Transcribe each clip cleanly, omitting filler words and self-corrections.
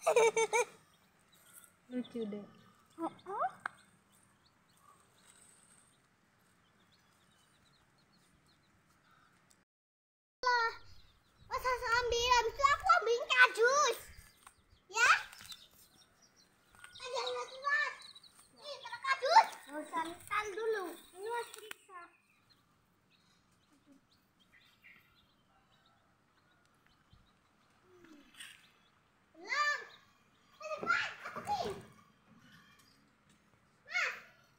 Lucu deh. Masa ambil, habis itu aku ambilin kardus. Ya? Aja lihat lihat. Nih, taruh kardus. Santan dulu. Ini harus periksa. Belum. Cepat, aku nih. Mas.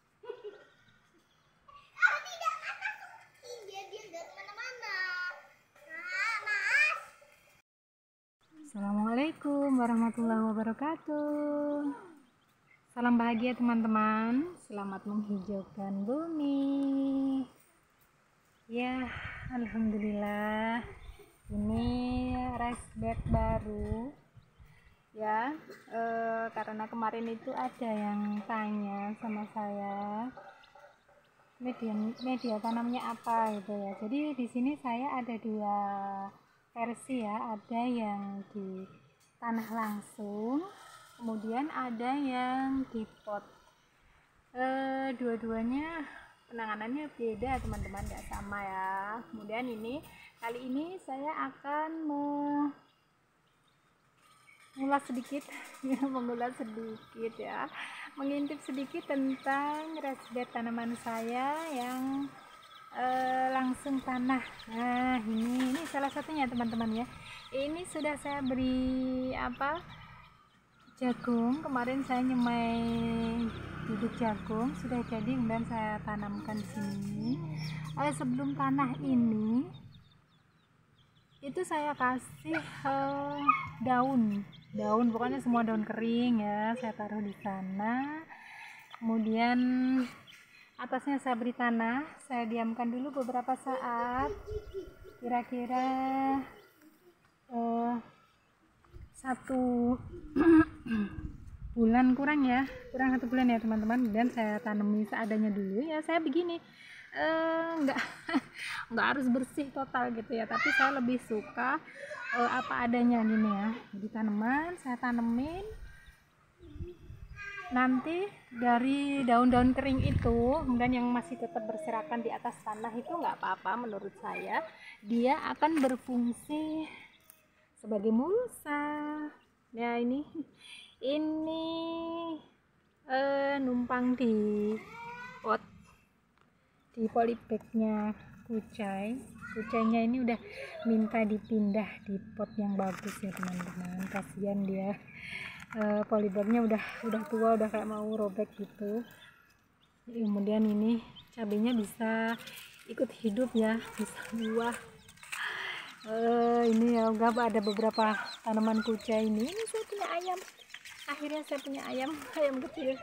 Oh, tidak, Mas, aku nih. Dia nggak kemana-mana. Nah, Mas. Assalamualaikum warahmatullahi wabarakatuh. Salam bahagia teman-teman. Selamat menghijaukan bumi. Ya, alhamdulillah. Ini rice bed baru. Ya, karena kemarin itu ada yang tanya sama saya media tanamnya apa gitu ya. Jadi di sini saya ada dua versi ya, ada yang di tanah langsung, kemudian ada yang di pot. Dua-duanya penanganannya beda teman-teman, nggak sama ya. Kemudian kali ini saya akan mengulas sedikit ya, mengintip sedikit tentang raised tanaman saya yang langsung tanah. Nah, ini salah satunya teman-teman ya. Ini sudah saya beri jagung. Kemarin saya nyemai bibit jagung, sudah jadi, kemudian saya tanamkan di sini. Sebelum tanah ini itu saya kasih daun, pokoknya semua daun kering ya, saya taruh di sana. Kemudian atasnya saya beri tanah, saya diamkan dulu beberapa saat, kira-kira 1 bulan, kurang 1 bulan ya teman-teman. Dan saya tanami seadanya dulu ya, saya begini, nggak harus bersih total gitu ya, tapi saya lebih suka apa adanya gini ya. Jadi tanaman saya tanemin, nanti dari daun-daun kering itu kemudian yang masih tetap berserakan di atas tanah itu nggak apa-apa, menurut saya dia akan berfungsi sebagai mulsa ya. Ini numpang di pot, di polybagnya kucainya ini udah minta dipindah di pot yang bagus ya teman-teman, kasihan dia. Polybagnya udah tua, udah kayak mau robek gitu. Kemudian ini cabenya bisa ikut hidup ya, bisa buah. Ini ya, ada beberapa tanaman kucai ini saya punya ayam, akhirnya saya punya ayam kecil.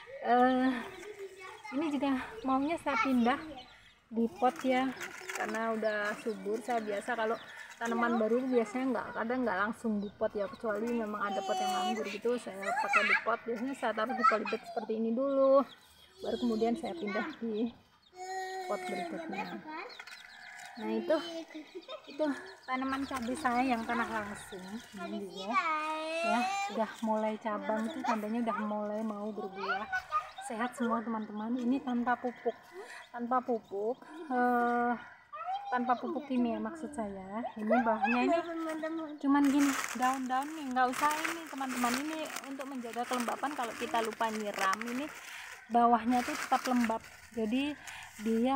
Ini juga maunya saya pindah di pot ya, karena udah subur. Saya biasa kalau tanaman baru biasanya kadang nggak langsung di pot ya, kecuali memang ada pot yang nganggur gitu, saya pakai di pot. Biasanya saya taruh di polybag seperti ini dulu, baru kemudian saya pindah di pot berikutnya. Nah, itu tanaman cabai saya yang tanah langsung. Ini juga ya, sudah mulai cabang tuh, tandanya udah mulai mau berbuah. Sehat semua teman-teman. Ini tanpa pupuk kimia maksud saya. Ini bawahnya ini cuman gini, daun-daun nih, nggak usah ini teman-teman. Ini untuk menjaga kelembapan, kalau kita lupa nyiram, ini bawahnya tuh tetap lembab, jadi dia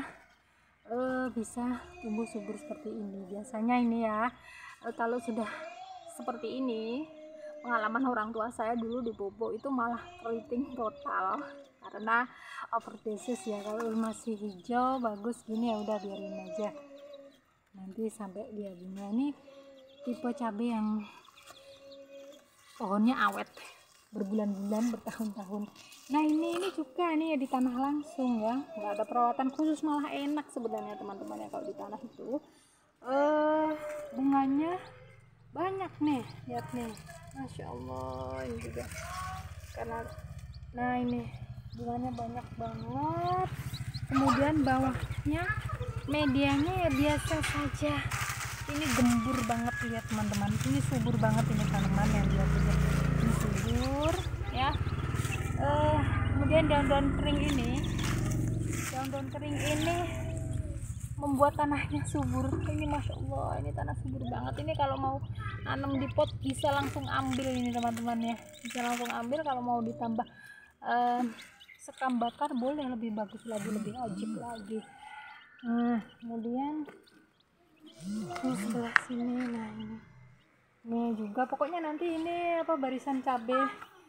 bisa tumbuh subur seperti ini. Biasanya ini ya, kalau sudah seperti ini, pengalaman orang tua saya dulu di pupuk itu malah keriting total karena overdosis ya. Kalau masih hijau bagus gini ya udah biarin aja, nanti sampai dia bunga. Ini tipe cabai yang pohonnya awet berbulan-bulan, bertahun-tahun. Nah, ini juga nih ya, di tanah langsung ya, nggak ada perawatan khusus, malah enak sebenarnya teman-teman ya kalau di tanah itu. Bunganya banyak nih, lihat nih, masya Allah. Ini juga karena, nah ini bunganya banyak banget. Kemudian bawahnya medianya ya biasa saja, ini gembur banget, lihat teman-teman, ini subur banget ini tanaman yang lihat ini subur ya. Kemudian daun-daun kering ini membuat tanahnya subur. Ini masya Allah, ini tanah subur banget. Ini kalau mau nanam di pot bisa langsung ambil ini teman-teman ya, bisa langsung ambil. Kalau mau ditambah sekam bakar boleh, lebih bagus lagi, lebih ajib lagi. Nah kemudian di sebelah sini, nah ini juga pokoknya nanti ini apa barisan cabe,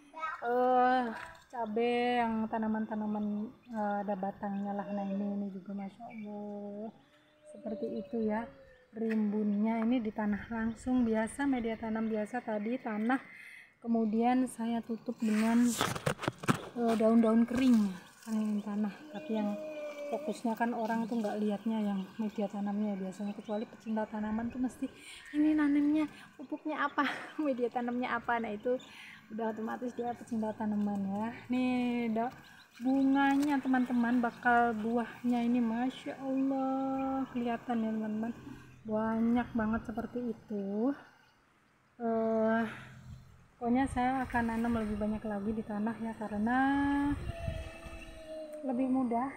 cabe yang tanaman-tanaman ada batangnya lah. Nah ini juga masya Allah seperti itu ya, rimbunnya ini di tanah langsung biasa, media tanam biasa tadi tanah, kemudian saya tutup dengan daun-daun kering tanah. Tapi yang fokusnya kan orang tuh nggak lihatnya yang media tanamnya biasanya, kecuali pecinta tanaman tuh mesti ini nanamnya pupuknya apa media tanamnya apa. Nah itu udah otomatis dia pecinta tanaman ya. Nih bunganya teman-teman, bakal buahnya ini masya Allah kelihatan ya teman-teman, banyak banget seperti itu. Pokoknya saya akan nanam lebih banyak lagi di tanah ya, karena lebih mudah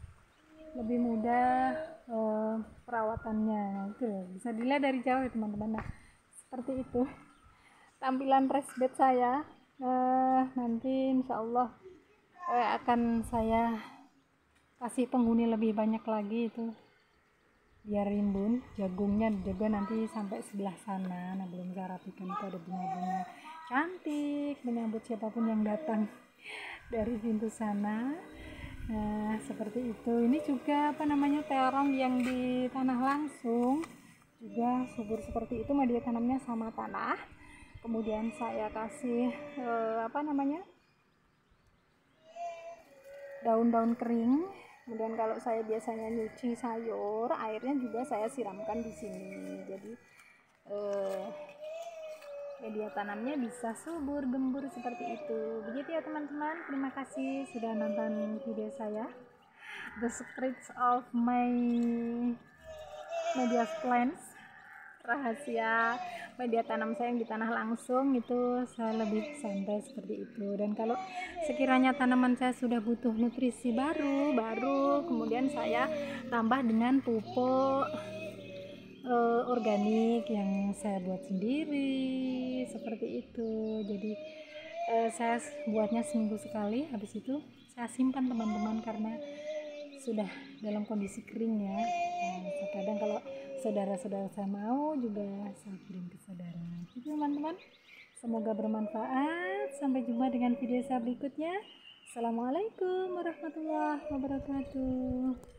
perawatannya. Itu bisa dilihat dari jauh ya teman-teman. Nah seperti itu tampilan raised bed saya. Nanti insya Allah akan saya kasih penghuni lebih banyak lagi itu biar rimbun. Jagungnya juga nanti sampai sebelah sana. Nah belum saya rapikan, itu ada bunga-bunga cantik menyambut siapapun yang datang dari pintu sana. Nah seperti itu. Ini juga apa namanya, terong yang di tanah langsung juga subur seperti itu, media tanamnya sama tanah. Kemudian saya kasih apa namanya, daun-daun kering. Kemudian kalau saya biasanya nyuci sayur, airnya juga saya siramkan di sini. Jadi media tanamnya bisa subur gembur seperti itu. Begitu ya teman-teman, terima kasih sudah nonton video saya, the secrets of my media plants, rahasia media tanam saya yang di tanah langsung. Itu saya lebih santai seperti itu. Dan kalau sekiranya tanaman saya sudah butuh nutrisi baru, kemudian saya tambah dengan pupuk organik yang saya buat sendiri seperti itu. Jadi saya buatnya seminggu sekali, habis itu saya simpan teman-teman, karena sudah dalam kondisi kering ya. Nah, kadang kalau saudara-saudara saya mau juga saya kirim ke saudara. Jadi teman-teman, semoga bermanfaat. Sampai jumpa dengan video saya berikutnya. Assalamualaikum warahmatullahi wabarakatuh.